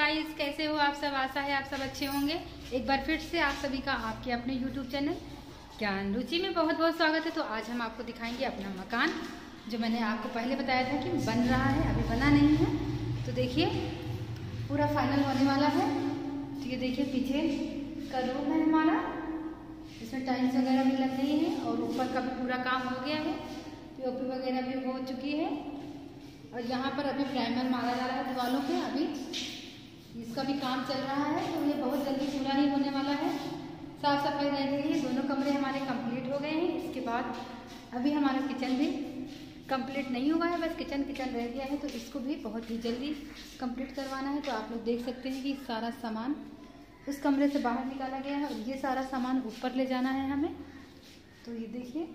Guys, कैसे हो आप सब। आशा है आप सब अच्छे होंगे। एक बार फिर से आप सभी का आपके अपने YouTube चैनल ज्ञान रुचि में बहुत बहुत स्वागत है। तो आज हम आपको दिखाएंगे अपना मकान, जो मैंने आपको पहले बताया था कि बन रहा है, अभी बना नहीं है। तो देखिए पूरा फाइनल होने वाला है। तो ये देखिए पीछे का रूम है हमारा, इसमें टाइल्स वगैरह भी लग गई है और ऊपर का भी पूरा काम हो गया है। पीओपी वगैरह भी हो चुकी है और यहाँ पर अभी प्राइमर मारा जा रहा है दीवारों पे। अभी इसका भी काम चल रहा है, तो ये बहुत जल्दी पूरा ही होने वाला है। साफ सफाई रह गई है, दोनों कमरे हमारे कंप्लीट हो गए हैं। इसके बाद अभी हमारा किचन भी कंप्लीट नहीं हुआ है, बस किचन रह गया है। तो इसको भी बहुत ही जल्दी कंप्लीट करवाना है। तो आप लोग देख सकते हैं कि सारा सामान उस कमरे से बाहर निकाला गया है और ये सारा सामान ऊपर ले जाना है हमें। तो ये देखिए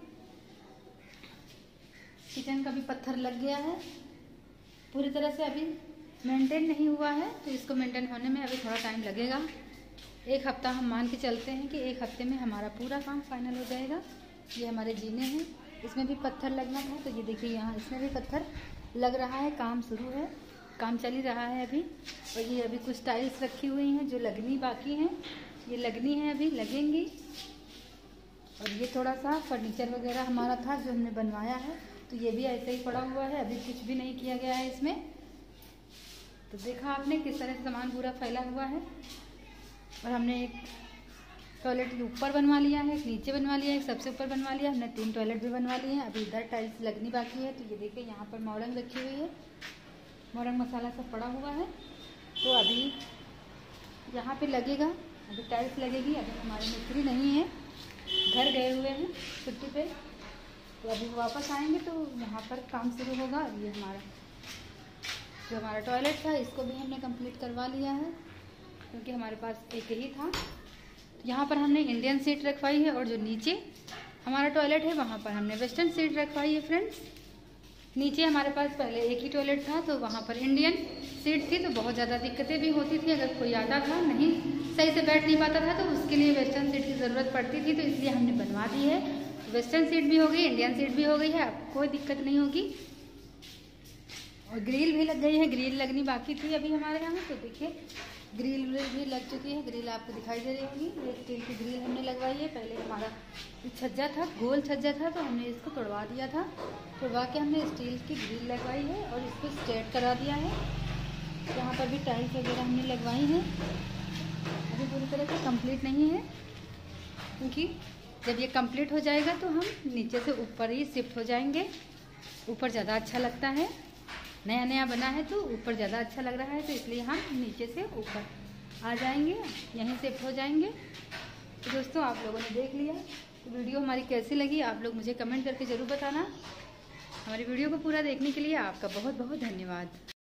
किचन का भी पत्थर लग गया है, पूरी तरह से अभी मेंटेन नहीं हुआ है। तो इसको मेंटेन होने में अभी थोड़ा टाइम लगेगा। एक हफ्ता हम मान के चलते हैं कि एक हफ्ते में हमारा पूरा काम फाइनल हो जाएगा। ये हमारे जीने हैं, इसमें भी पत्थर लगना था। तो ये देखिए यहाँ इसमें भी पत्थर लग रहा है, काम शुरू है, काम चल ही रहा है अभी। और ये अभी कुछ टाइल्स रखी हुई हैं जो लगनी बाकी हैं, ये लगनी है, अभी लगेंगी। और ये थोड़ा सा फर्नीचर वगैरह हमारा था जो हमने बनवाया है, तो ये भी ऐसे ही पड़ा हुआ है, अभी कुछ भी नहीं किया गया है इसमें। तो देखा आपने किस तरह से सामान पूरा फैला हुआ है। और हमने एक टॉयलेट ऊपर बनवा लिया है, एक नीचे बनवा लिया है, एक सबसे ऊपर बनवा लिया। हमने 3 टॉयलेट भी बनवा लिए हैं। अभी इधर टाइल्स लगनी बाकी है। तो ये देखिए यहाँ पर मोरंग रखी हुई है, मोरंग मसाला सब पड़ा हुआ है। तो अभी यहाँ पे लगेगा, अभी टाइल्स लगेगी। अभी हमारे मिस्त्री नहीं है, घर गए हुए हैं छुट्टी पे। तो अभी वापस आएंगे तो यहाँ पर काम शुरू होगा। ये हमारा टॉयलेट था, इसको भी हमने कंप्लीट करवा लिया है क्योंकि हमारे पास एक ही था। यहाँ पर हमने इंडियन सीट रखवाई है और जो नीचे हमारा टॉयलेट है वहाँ पर हमने वेस्टर्न सीट रखवाई है फ्रेंड्स। नीचे हमारे पास पहले एक ही टॉयलेट था, तो वहाँ पर इंडियन सीट थी, तो बहुत ज़्यादा दिक्कतें भी होती थी। अगर कोई आता था नहीं सही से बैठ नहीं पाता था तो उसके लिए वेस्टर्न सीट की ज़रूरत पड़ती थी। तो इसलिए हमने बनवा दी है, वेस्टर्न सीट भी हो गई, इंडियन सीट भी हो गई है, अब कोई दिक्कत नहीं होगी। और ग्रिल भी लग गई है, ग्रिल लगनी बाकी थी अभी हमारे यहाँ। तो देखिए ग्रिल भी लग चुकी है, ग्रिल आपको दिखाई दे रही होगी। ये स्टील की ग्रिल हमने लगवाई है। पहले हमारा छज्जा था, गोल छज्जा था, तो हमने इसको तोड़वा दिया था। तोड़वा के हमने स्टील की ग्रिल लगवाई है और इसको स्ट्रेट करा दिया है। यहाँ पर भी टाइल्स वगैरह हमने लगवाई हैं। अभी पूरी तरह से कंप्लीट नहीं है, क्योंकि जब ये कंप्लीट हो जाएगा तो हम नीचे से ऊपर ही शिफ्ट हो जाएंगे। ऊपर ज़्यादा अच्छा लगता है, नया नया बना है तो ऊपर ज़्यादा अच्छा लग रहा है, तो इसलिए हम नीचे से ऊपर आ जाएंगे, यहीं शिफ्ट हो जाएंगे। तो दोस्तों आप लोगों ने देख लिया, तो वीडियो हमारी कैसी लगी आप लोग मुझे कमेंट करके ज़रूर बताना। हमारी वीडियो को पूरा देखने के लिए आपका बहुत बहुत धन्यवाद।